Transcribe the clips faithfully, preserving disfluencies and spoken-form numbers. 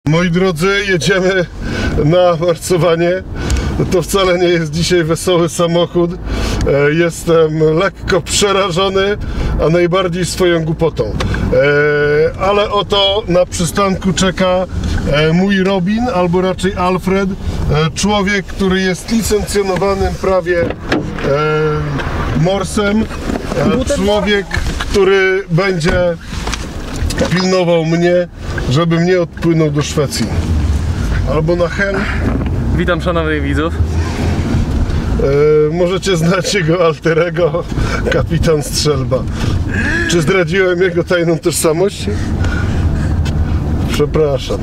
Moi drodzy, jedziemy na marcowanie. To wcale nie jest dzisiaj wesoły samochód. Jestem lekko przerażony, a najbardziej swoją głupotą. Ale oto na przystanku czeka mój Robin, albo raczej Alfred. Człowiek, który jest licencjonowanym prawie morsem. Człowiek, który będzie pilnował mnie, żebym nie odpłynął do Szwecji. Albo na Hen. Witam szanownych widzów. E, możecie znać jego alterego, kapitan Strzelba. Czy zdradziłem jego tajną tożsamość? Przepraszam.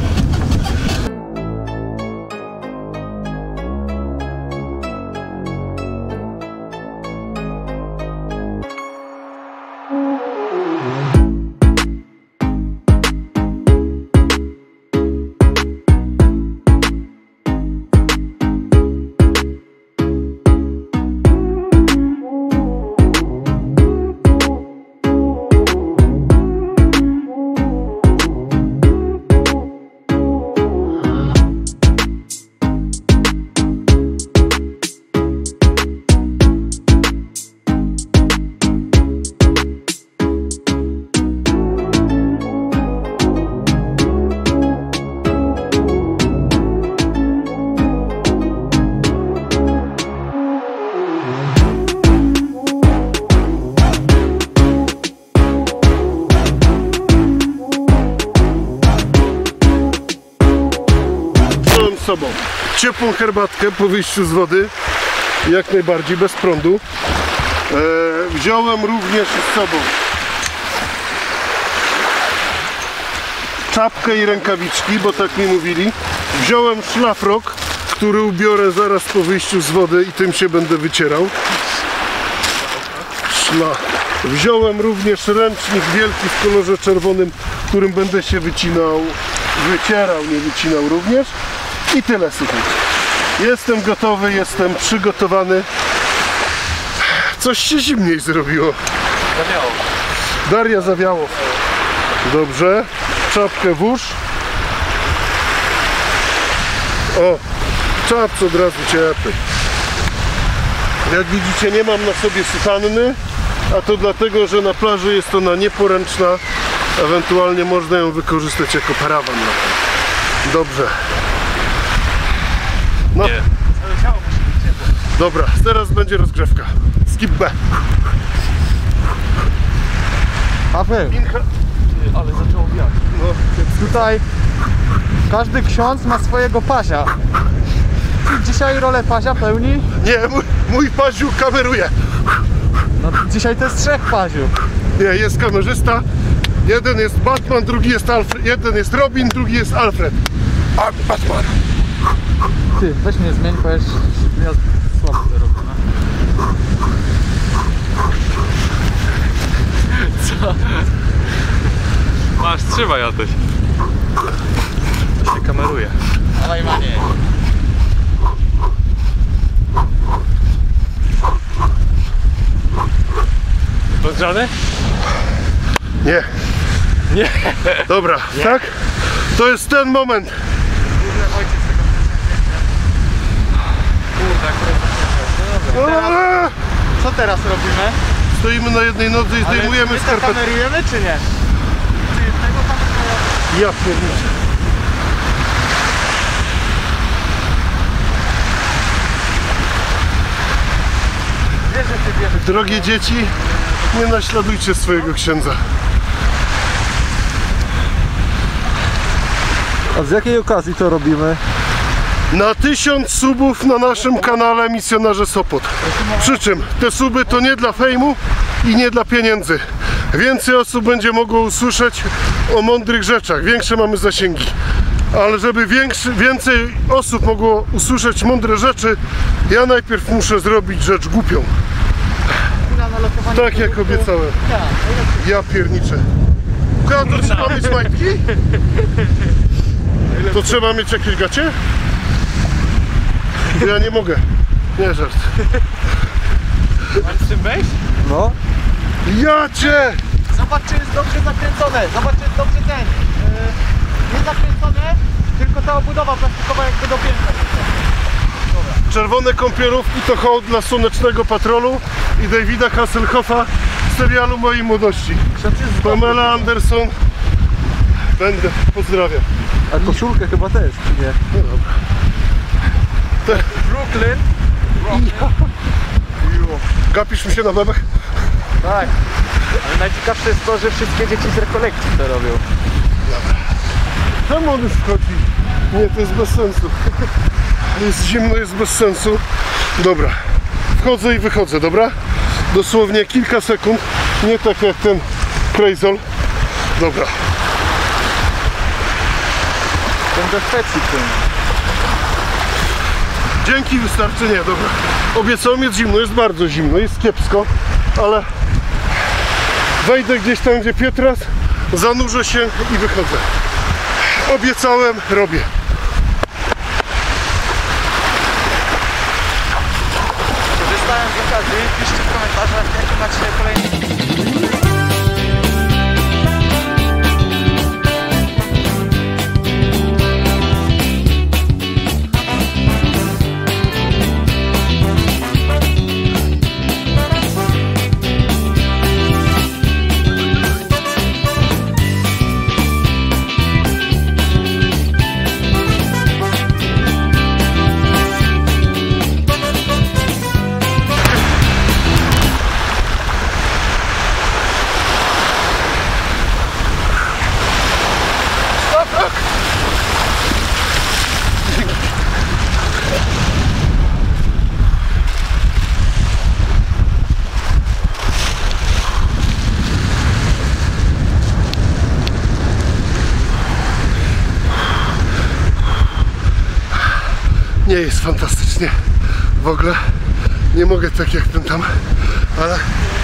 Sobą ciepłą herbatkę po wyjściu z wody, jak najbardziej, bez prądu. E, wziąłem również z sobą czapkę i rękawiczki, bo tak mi mówili. Wziąłem szlafrok, który ubiorę zaraz po wyjściu z wody i tym się będę wycierał. Szla. Wziąłem również ręcznik wielki w kolorze czerwonym, którym będę się wycinał, wycierał, nie wycinał również. I tyle, słuchajcie. Jestem gotowy, jestem przygotowany. Coś się zimniej zrobiło. Zawiało. Daria zawiało. Dobrze. Czapkę włóż. O, czapce od razu ciepłej. Jak widzicie, nie mam na sobie sutanny, a to dlatego, że na plaży jest ona nieporęczna. Ewentualnie można ją wykorzystać jako parawan. Dobrze. No. Nie. Całe ciało musi być ciepłe. Dobra, teraz będzie rozgrzewka. Skip B. Paweł, Ale zaczęło wiać. No. tutaj każdy ksiądz ma swojego pazia. I dzisiaj rolę pazia pełni? Nie, mój, mój paziu kameruje. No dzisiaj to jest trzech paziów. Nie, jest kamerzysta. Jeden jest Batman, drugi jest Alfred. Jeden jest Robin, drugi jest Alfred. A, Batman. Ty, weź mnie zmień, bo ja słabo to robię. Co? Masz, trzymaj Adaś. To się kameruje. Dawaj, Manie. Rozgrzany? Nie. Nie. Dobra, nie. Tak? To jest ten moment. Teraz, co teraz robimy? Stoimy na jednej nodze i zdejmujemy Ale skarpetkę. kamerujemy czy nie? Czy jednego kamerujemy? Ja pierniczę. Wiesz, że ty bierzesz. Drogie dzieci, nie naśladujcie swojego księdza. A z jakiej okazji to robimy? Na tysiąc subów na naszym kanale Misjonarze Sopot. Przy czym te suby to nie dla fejmu i nie dla pieniędzy. Więcej osób będzie mogło usłyszeć o mądrych rzeczach, większe mamy zasięgi. Ale żeby większy, więcej osób mogło usłyszeć mądre rzeczy, ja najpierw muszę zrobić rzecz głupią. Tak jak obiecałem. Ja pierniczę. To trzeba mieć majtki? To trzeba mieć jakieś gacie? Ja nie mogę. Nie żart. Mam z czym wejść? No. Ja cię! Zobacz, czy jest dobrze zakręcone. Zobacz, czy jest dobrze ten. Yy, nie zakręcone. ta obudowa plastikowa jakby dopięta. Czerwone kąpielówki to hołd dla Słonecznego Patrolu i Davida Hasselhoffa z serialu mojej młodości. Pamela Anderson. Będę, pozdrawiam. A koszulkę chyba też, czy nie? No dobra. Te... Brooklyn. Gapisz mi się na bebech? Tak. Ale najciekawsze jest to, że wszystkie dzieci z rekolekcji to robią. Czemu on już wchodzi? Nie, to jest bez sensu. Jest zimno, jest bez sensu. Dobra. Wchodzę i wychodzę, dobra? Dosłownie kilka sekund. Nie tak jak ten Crazol. Dobra. Ten do Szwecji w tym. Dzięki, wystarczy, nie, dobra. Obiecałem, jest zimno, jest bardzo zimno, jest kiepsko, ale wejdę gdzieś tam, gdzie Pietras, zanurzę się i wychodzę. Obiecałem, robię. Korzystając z okazji, piszcie w komentarzach, jakie macie kolejne... Nie jest fantastycznie w ogóle. Nie mogę tak jak ten tam, ale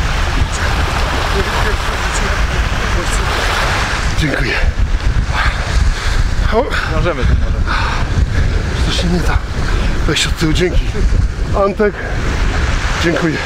dziękuję. O, Możemy to może. to się nie da. Weź od tyłu, dzięki. Antek, dziękuję.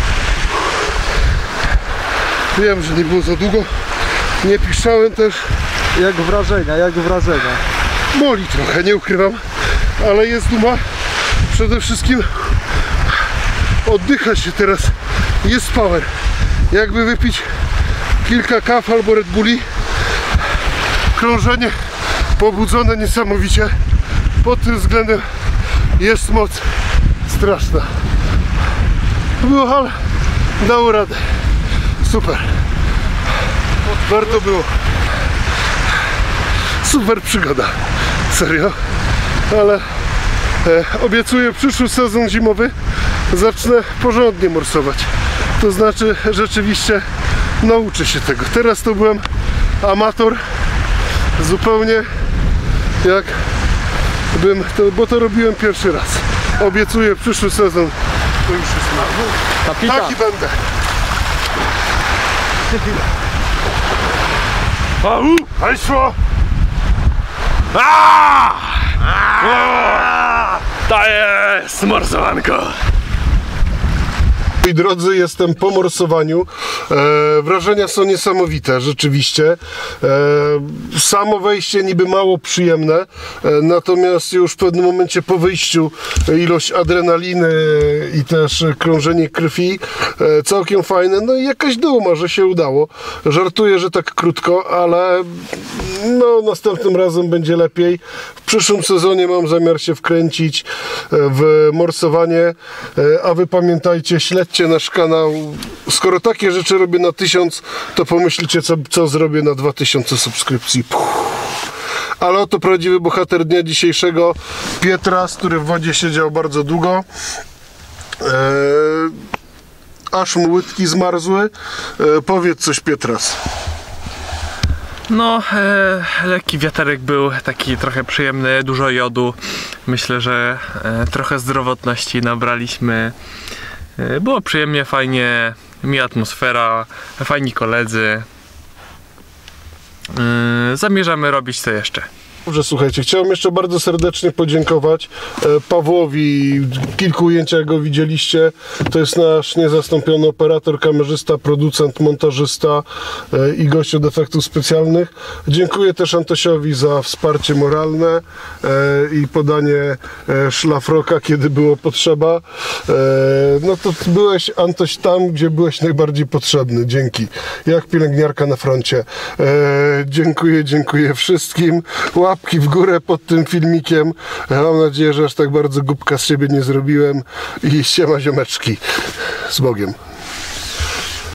Wiem, że nie było za długo. Nie piszczałem też. Jak wrażenia, jak wrażenia. Boli trochę, nie ukrywam, ale jest duma. Przede wszystkim oddycha się teraz. Jest power. Jakby wypić kilka kaw albo Red Bulli. Krążenie pobudzone niesamowicie. Pod tym względem jest moc straszna. Było, ale dało radę. Super. Warto było. Super przygoda. Serio. Ale e, obiecuję, przyszły sezon zimowy zacznę porządnie morsować. To znaczy rzeczywiście nauczę się tego. Teraz to byłem amator. Zupełnie jak bym, to, bo to robiłem pierwszy raz. Obiecuję, przyszły sezon to już jest na. Kapitan. Taki będę. Au! Państwo! To jest morsowanko. Moi drodzy, jestem po morsowaniu. E, wrażenia są niesamowite, rzeczywiście. E, samo wejście niby mało przyjemne, e, natomiast już w pewnym momencie po wyjściu ilość adrenaliny i też krążenie krwi e, całkiem fajne. No i jakaś duma, że się udało. Żartuję, że tak krótko, ale no następnym razem będzie lepiej. W przyszłym sezonie mam zamiar się wkręcić w morsowanie, e, a wy pamiętajcie, śledźcie nasz kanał. Skoro takie rzeczy robię na tysiąc, to pomyślcie, co, co zrobię na dwa tysiące subskrypcji. Puh. Ale oto prawdziwy bohater dnia dzisiejszego, Pietras, który w wodzie siedział bardzo długo. Eee, aż mu łydki zmarzły. Eee, powiedz coś, Pietras. No, e, lekki wiaterek był taki trochę przyjemny, dużo jodu. Myślę, że e, trochę zdrowotności nabraliśmy. E, było przyjemnie, fajnie, miła atmosfera, fajni koledzy. E, zamierzamy robić to jeszcze. Dobrze, słuchajcie, chciałem jeszcze bardzo serdecznie podziękować e, Pawłowi. Kilku ujęciach go widzieliście. To jest nasz niezastąpiony operator, kamerzysta, producent, montażysta e, i gość od efektów specjalnych. Dziękuję też Antosiowi za wsparcie moralne e, i podanie e, szlafroka, kiedy było potrzeba. E, no to byłeś, Antoś, tam, gdzie byłeś najbardziej potrzebny. Dzięki. Jak pielęgniarka na froncie. E, dziękuję, dziękuję wszystkim. Łapki w górę pod tym filmikiem. Mam nadzieję, że aż tak bardzo głupka z siebie nie zrobiłem. I siema ziomeczki. Z Bogiem.